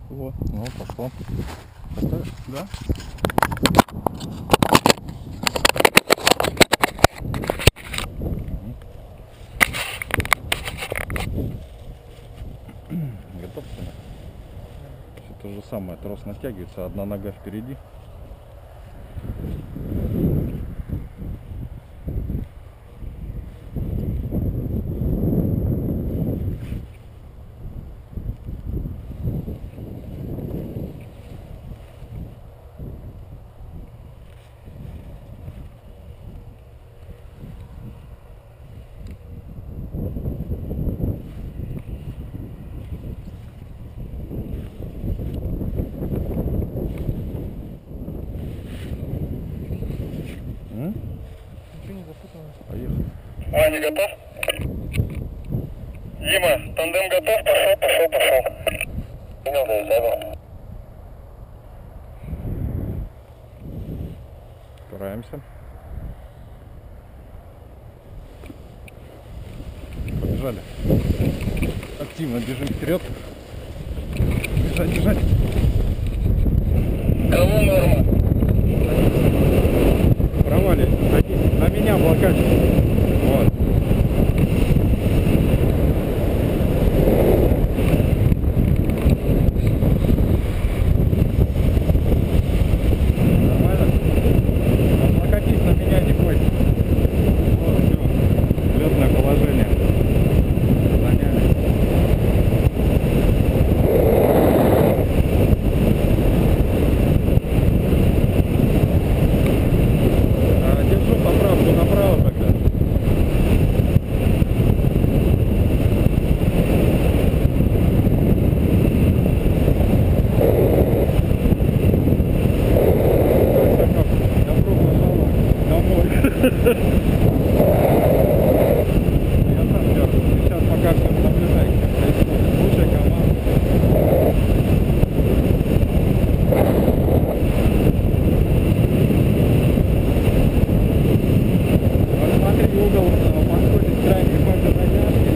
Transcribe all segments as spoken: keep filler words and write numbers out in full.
Вот, ну пошло. Поставишь? Да. Готов? Все то же самое, трос натягивается, одна нога впереди. М? Ничего не запуталось. Поехали. Ваня, готов? Дима, тандем готов? Пошел, пошел, пошел. Понял, да, забыл. Стараемся. Побежали. Активно бежим вперед. Бежать, бежать. Кому норма? Провали. Садись. На меня блокачивай. Вот. Нормально? Облокотись на меня, не бойся. Вот, все. Летное положение. Заняли. А, держу поправку направо тогда. Добро пожаловать домой. Я сам держу. Сейчас пока все наблюдайте. Лучшая команда. Посмотри угол подходит к крайней фазе затяжки.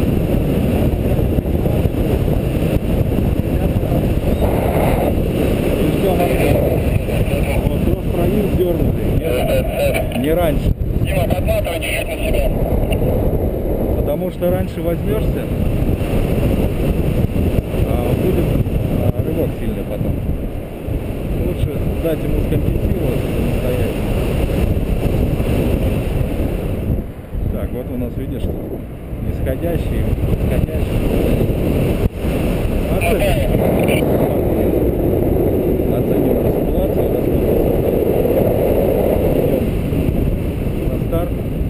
И все, вот трос провил, дернули. Нет, не раньше. Дима, подматывай чуть-чуть на себя. Потому что раньше возьмешься, а будет а, рывок сильный потом. Лучше дать ему скомпенсироваться самостоятельно. Так, вот у нас, видишь, нисходящий, восходящий. Оценим. Оценим ситуацию, насколько идем на старт.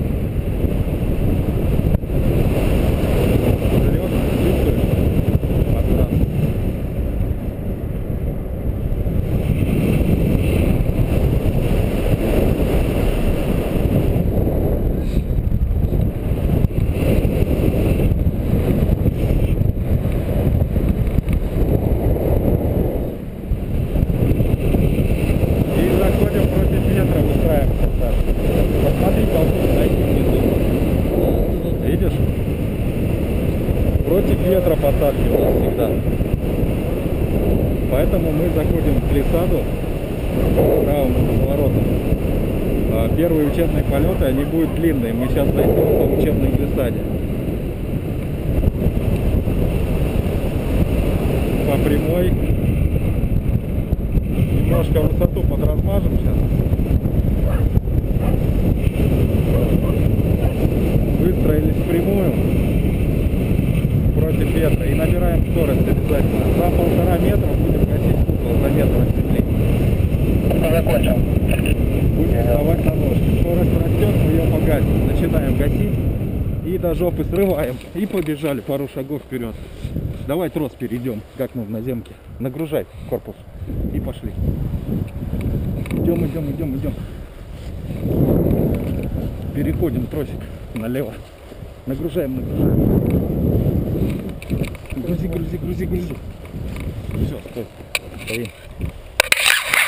Вперед, чувствуешь? Подкрас. И заходим против ветра, устраиваемся, Саш. Посмотри, толпу найди внизу. Видишь? Против ветра посадки у нас всегда. Поэтому мы заходим в глиссаду правым поворотом. А первые учебные полеты, они будут длинные. Мы сейчас дойдем по учебной глиссаде. По прямой. Немножко высоту подразмажем сейчас. Выстроились в прямую против ветра и набираем скорость обязательно. За полтора метра будем гасить купол за метр от земли. Закончил. Будем вставать на ножки. Скорость растет, мы ее погасим. Начинаем гасить и до жопы срываем. И побежали пару шагов вперед. Давай трос перейдем, как мы в наземке. Нагружай корпус. И пошли. Идем, идем, идем, идем. Переходим тросик налево. Нагружаем, нагружаем. Грузи, грузи, грузи, грузи. Все, стой. Стоим.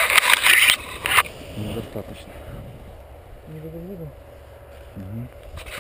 Недостаточно. Не выгрузил? Угу.